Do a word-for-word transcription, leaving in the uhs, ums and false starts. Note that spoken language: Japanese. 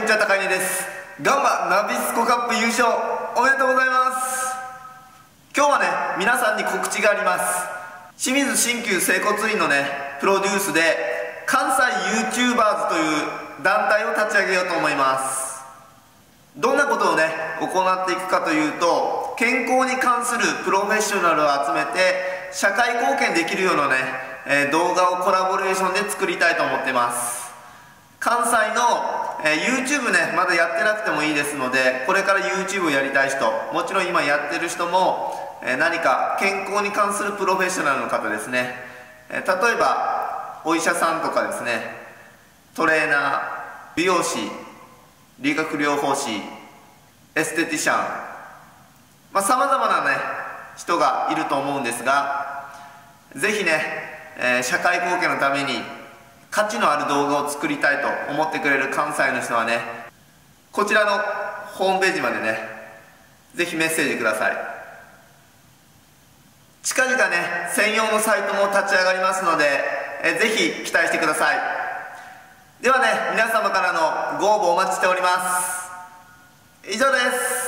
こんにちは、高根です。ガンバナビスコカップ優勝おめでとうございます。今日はね、皆さんに告知があります。清水鍼灸整骨院のねプロデュースで関西 YouTubers という団体を立ち上げようと思います。どんなことをね行っていくかというと、健康に関するプロフェッショナルを集めて社会貢献できるようなね、えー、動画をコラボレーションで作りたいと思ってます。関西の、えー、YouTube ねまだやってなくてもいいですので、これから YouTube をやりたい人、もちろん今やってる人も、えー、何か健康に関するプロフェッショナルの方ですね、えー、例えばお医者さんとかですね、トレーナー、美容師、理学療法士、エステティシャン、さまざ、まなね人がいると思うんですが、ぜひね、えー、社会貢献のために価値のある動画を作りたいと思ってくれる関西の人はね、こちらのホームページまでねぜひメッセージください。近々ね専用のサイトも立ち上がりますので、えぜひ期待してください。ではね、皆様からのご応募お待ちしております。以上です。